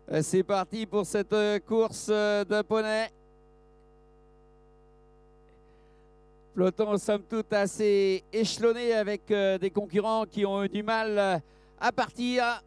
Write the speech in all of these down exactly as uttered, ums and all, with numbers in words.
C'est parti pour cette course de poney. Peloton somme toute assez échelonné avec des concurrents qui ont eu du mal à partir.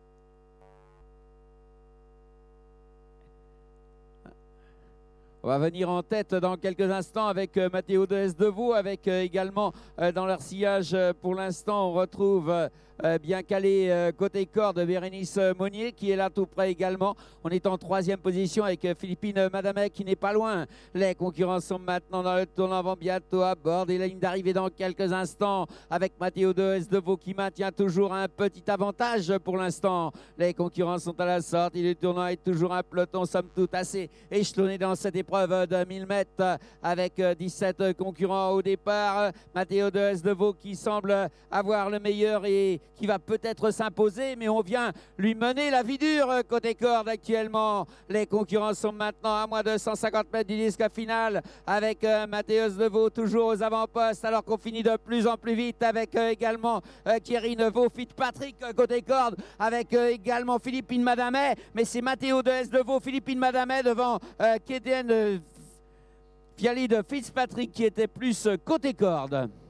On va venir en tête dans quelques instants avec Matteo de Esdeveau, avec également dans leur sillage pour l'instant on retrouve bien calé côté corde Bérénice Monnier qui est là tout près également. On est en troisième position avec Philippine Madamet qui n'est pas loin. Les concurrents sont maintenant dans le tournant, vont bientôt à bord des lignes d'arrivée dans quelques instants avec Matteo de Esdeveau qui maintient toujours un petit avantage pour l'instant. Les concurrents sont à la sortie du tournant et toujours un peloton somme toute assez échelonné dans cette épreuve de mille mètres avec dix-sept concurrents au départ. Matteo de Esdeveau qui semble avoir le meilleur et qui va peut-être s'imposer, mais on vient lui mener la vie dure côté corde actuellement. Les concurrents sont maintenant à moins de cent cinquante mètres du disque final avec euh, Matteo Esdeveau toujours aux avant-postes alors qu'on finit de plus en plus vite avec euh, également euh, Thierry Neveu, Fitzpatrick euh, côté corde avec euh, également Philippine Madamet, mais c'est Matteo de Esdeveau, Philippine Madamet devant euh, Kéden euh, Fiali de Fitzpatrick qui était plus côté corde.